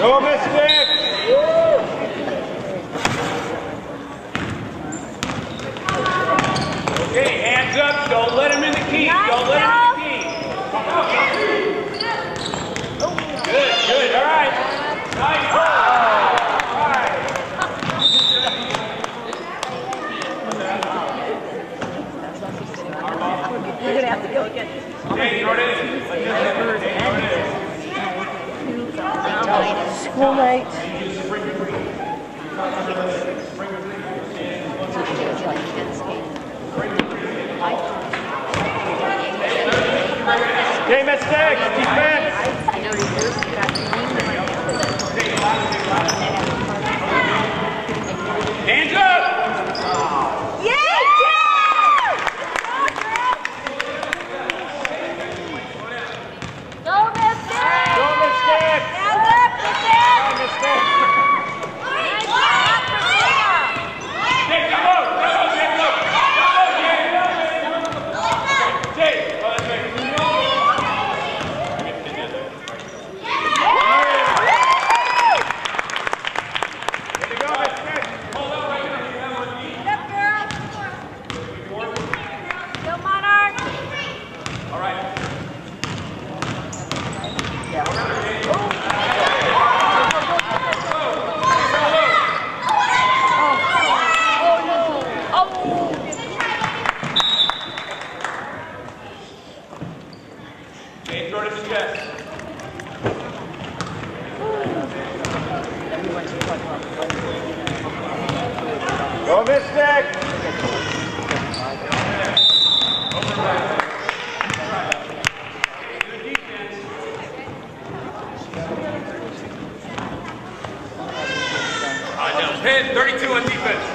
Go, Mystic! Okay, hands up. Don't let him in the key. Don't let him in the key. Good, good. All right. Nice. All right. You're going to have to go again. Hey, Jordan. School night. Okay, Mystic, defense. Hands up. Go, Mystic! Now, pin 32 on defense.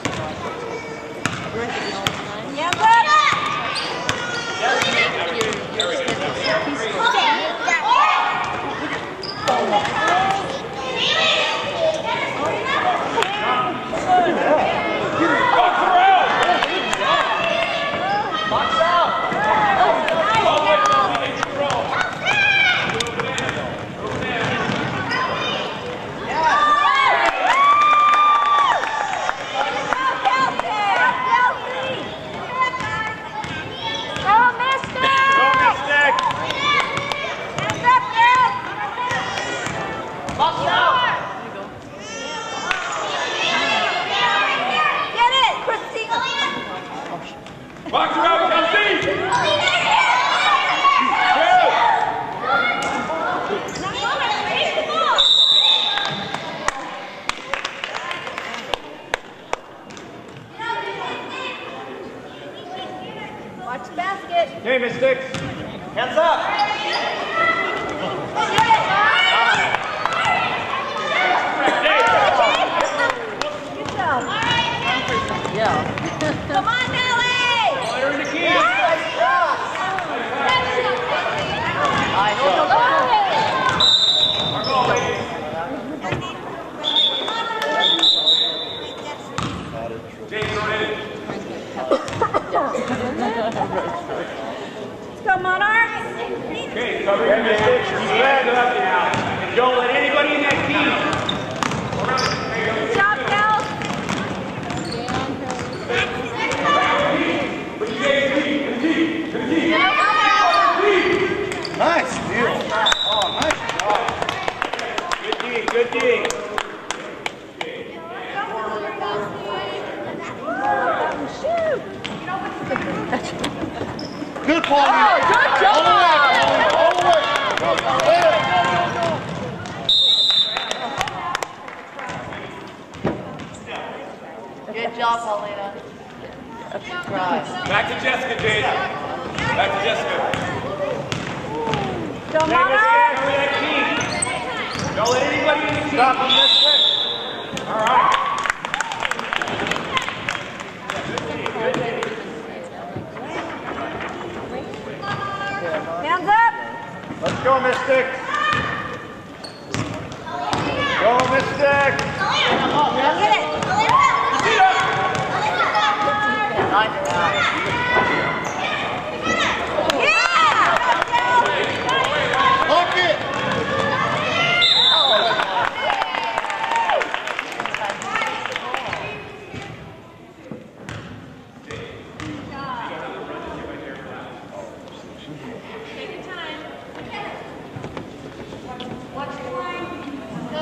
Box her out, Kelsey! Watch the basket. Okay, Mystic. Hands up. Good job. Yeah. Come on, Nelly! Let her in the key. Let's go, Monarchs! Okay, cover your mistakes. Keep your head up now. And don't let anybody in that key. Good job, Kel! Nice deal. Oh, nice job. Good D, good D. Good ball. Oh, good job! All the way. Good job, Paulina. Right. Back to Jessica, Jade. Back to Jessica. Go, Monarchs! Cover that key. Don't let anybody in the key. Stop on this way. All right. Hands up! Let's go, Mystic. Go, Mystic. Get it! Lock it.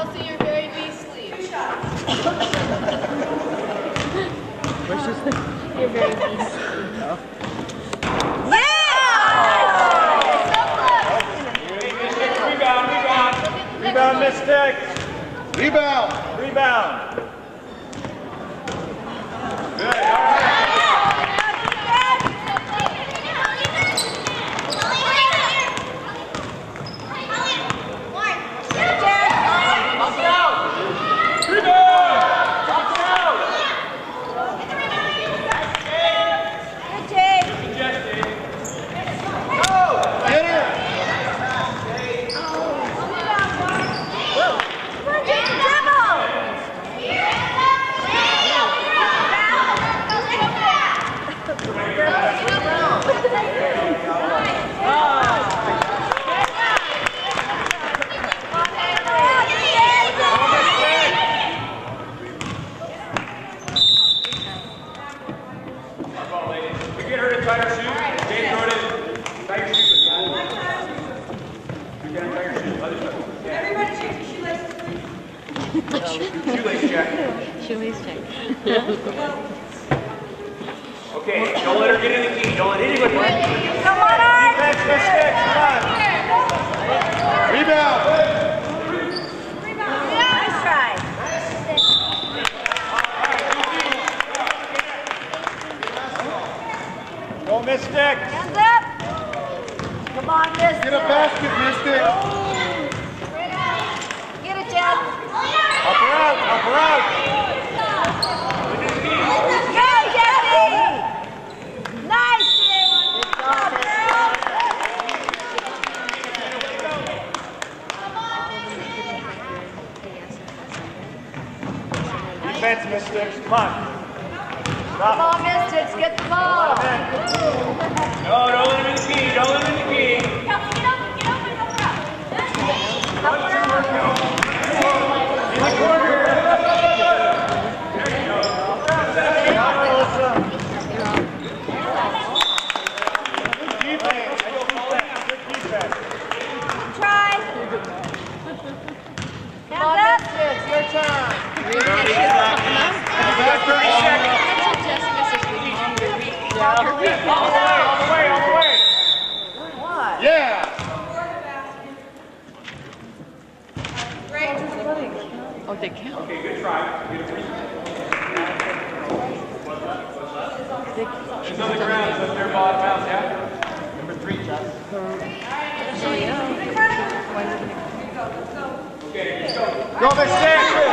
Chelsea, you're very beastly. You're very beastly. Rebound, Mystic. Rebound. Rebound. Good. All right. Shoelace check. Shoelace check. Okay, don't let her get in the key. Don't let anybody get in the key. Come on, Defense, Mystic. Come on. Rebound. Nice try. Go, Mystic. Hands up. Come on, Mystic. Get a basket, Mystic. Get it, Jeff. Up her out. Up her out. Go, Jesse. Nice, Jake. Good job, girl. Defense, Mystic. Come on. Come on, Mystics. Get the ball. No, don't let him in the key. Don't let him in the key. In the corner. Try. Hands up. It's your turn. You got 30 seconds. All the way, all the way, all the way. What? Yeah. Oh, they count. Okay, good try. Get a free. It's on the ground. It's up there, ball out of bounds, yeah? Number 3, Jeff. Okay, let's go. Go, Mystic.